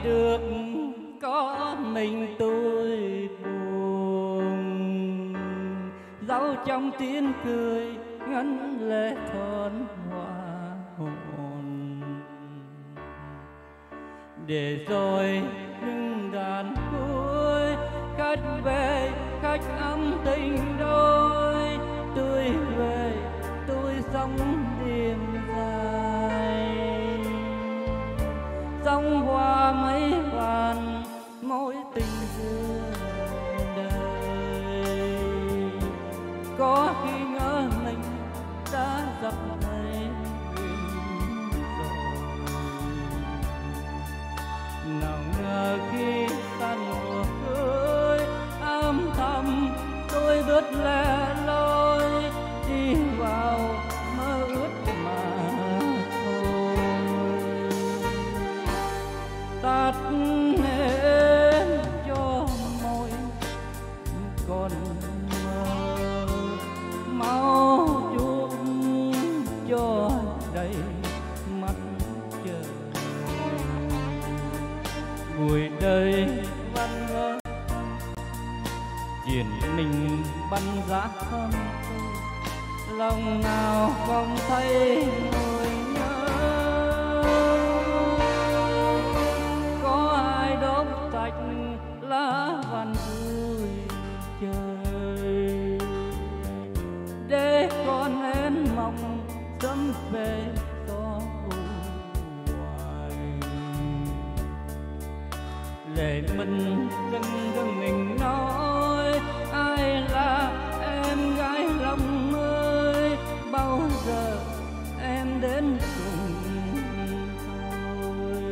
được có mình tôi buồn, dẫu trong tiếng cười ngân lệ thốn hoa hồn. Để rồi rừng đàn cuối khách về, khách ấm tình đôi. Tôi về tôi sống đêm dài, sông hoa mấy vàn mối tình xưa đời. Có khi ngỡ mình đã dập lấy rồi, nào ngờ khi tan mùa cưới âm thầm tôi bước lẻ loi đi vào mơ ước mà thôi. Tắt nến cho môi còn mơ, máu chuốc cho đầy mắt trời. Buổi đời văn ngơ chuyện mình băn giá thân, lòng nào không thấy nỗi nhớ. Có ai đốt sạch lá vàng vui trời, để con én mộng sớm về gió hoài. Để mình đừng mình nói ai là em gái lòng ơi, bao giờ em đến cùng tôi.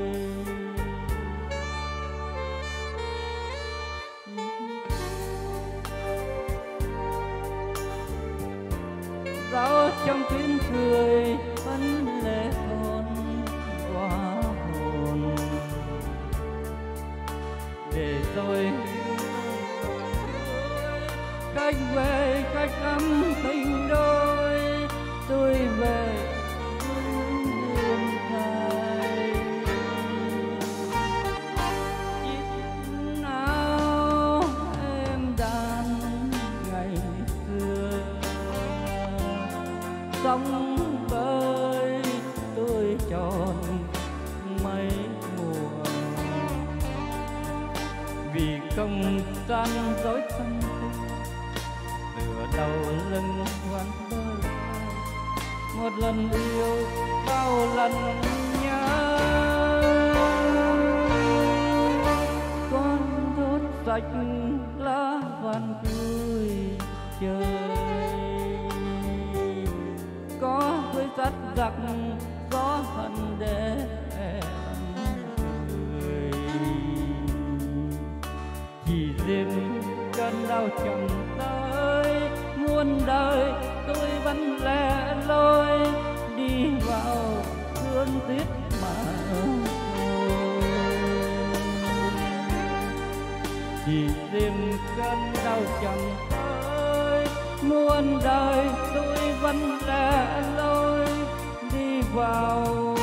Dẫu trong tiếng cười vẫn lệ thốn hoa hồn. Để rồi khách về, khách ấm tình đôi. Tôi về đêm dài, chiếc áo em đàn ngày xưa. Sóng bơi tôi tròn mấy mùa, vì không gian dối thân tựa đầu lưng hoang tơ. Một lần yêu bao lần nhớ, con đốt sạch lá vàng tươi trời. Có với dắt giặc gió hận để em cười, chỉ riêng cơn đau chẳng tới. Muôn đời tôi vẫn lẻ loi đi vào cơn tuyết mà thôi. Chỉ riêng cơn đau chẳng tới, muôn đời tôi vẫn lẻ loi đi vào